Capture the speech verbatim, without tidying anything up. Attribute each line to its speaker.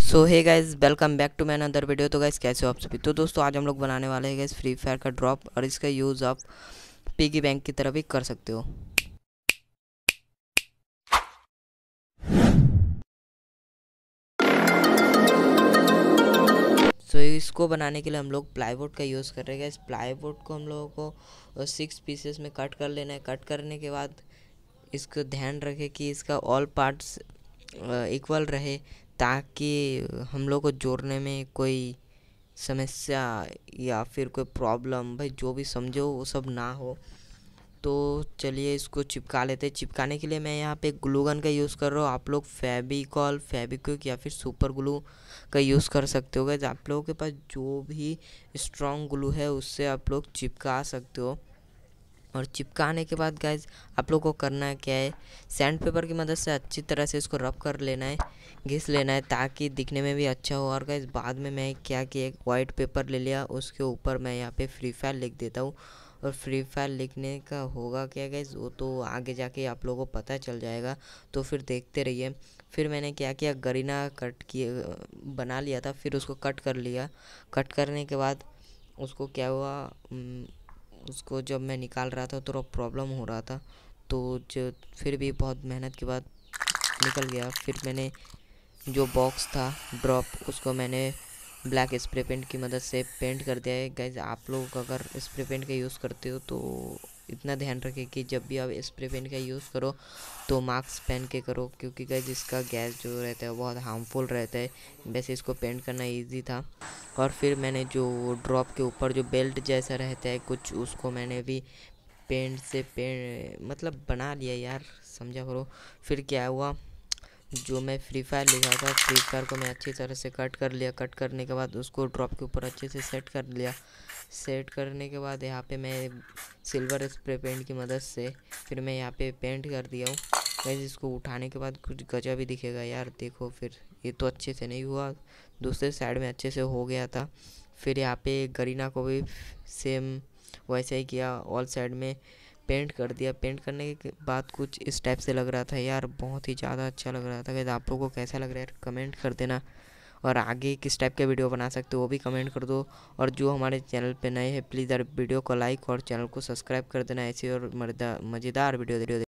Speaker 1: So hey guys, welcome back to my another video. तो guys कैसे हो आप सभी। तो दोस्तों आज हम लोग बनाने वाले हैं गाइस फ्री फायर का ड्रॉप, और इसका यूज़ आप पिगी बैंक की तरह भी कर सकते हो। सो so, इसको बनाने के लिए हम लोग प्लाईवुड का यूज़ कर रहे हैं। इस प्लाईवुड को हम लोगों को सिक्स पीसेस में कट कर लेना है। कट करने के बाद इसको ध्यान रखें कि इसका ऑल पार्ट्स इक्वल रहे, ताकि हम लोग को जोड़ने में कोई समस्या या फिर कोई प्रॉब्लम, भाई जो भी समझो वो सब ना हो। तो चलिए इसको चिपका लेते हैं। चिपकाने के लिए मैं यहाँ पे ग्लू गन का यूज़ कर रहा हूँ। आप लोग फेविकॉल, फेविक्विक या फिर सुपर ग्लू का यूज़ कर सकते हो। गाइस आप लोगों के पास जो भी स्ट्रॉन्ग ग्लू है उससे आप लोग चिपका सकते हो। और चिपकाने के बाद गाइज आप लोग को करना क्या है, सैंड पेपर की मदद से अच्छी तरह से इसको रब कर लेना है, घिस लेना है, ताकि दिखने में भी अच्छा हो। और गाइज बाद में मैं क्या कि एक वाइट पेपर ले लिया, उसके ऊपर मैं यहाँ पे फ्री फायर लिख देता हूँ। और फ्री फायर लिखने का होगा क्या गाइज, वो तो आगे जाके आप लोगों को पता चल जाएगा, तो फिर देखते रहिए। फिर मैंने क्या किया, गरीना कट किए बना लिया था, फिर उसको कट कर लिया। कट करने के बाद उसको क्या हुआ, उसको जब मैं निकाल रहा था तो प्रॉब्लम हो रहा था, तो जो फिर भी बहुत मेहनत के बाद निकल गया। फिर मैंने जो बॉक्स था ड्रॉप, उसको मैंने ब्लैक स्प्रे पेंट की मदद से पेंट कर दिया है। गाइज आप लोग अगर स्प्रे पेंट का यूज़ करते हो तो इतना ध्यान रखें कि जब भी आप स्प्रे पेंट का यूज़ करो तो मास्क पहन के करो, क्योंकि गाइज इसका गैस जो रहता है वो बहुत हार्मफुल रहता है। वैसे इसको पेंट करना इजी था। और फिर मैंने जो ड्रॉप के ऊपर जो बेल्ट जैसा रहता है कुछ, उसको मैंने भी पेंट से पेंट मतलब बना लिया यार, समझा करो। फिर क्या हुआ, जो मैं फ्री फायर लिखा था, फ्री फायर को मैं अच्छी तरह से कट कर लिया। कट करने के बाद उसको ड्रॉप के ऊपर अच्छे से सेट कर लिया। सेट करने के बाद यहाँ पे मैं सिल्वर स्प्रे पेंट की मदद से फिर मैं यहाँ पे पेंट कर दिया हूँ। गाइस इसको उठाने के बाद कुछ गजब भी दिखेगा यार, देखो। फिर ये तो अच्छे से नहीं हुआ, दूसरे साइड में अच्छे से हो गया था। फिर यहाँ पे गरीना को भी सेम वैसे ही किया, ऑल साइड में पेंट कर दिया। पेंट करने के बाद कुछ इस टाइप से लग रहा था यार, बहुत ही ज़्यादा अच्छा लग रहा था। गाइस आप लोगों को कैसा लग रहा है यार, कमेंट कर देना। और आगे किस टाइप का वीडियो बना सकते हो वो भी कमेंट कर दो। और जो हमारे चैनल पे नए हैं प्लीज़ यार वीडियो को लाइक और चैनल को सब्सक्राइब कर देना, ऐसी और मज़ेदार वीडियो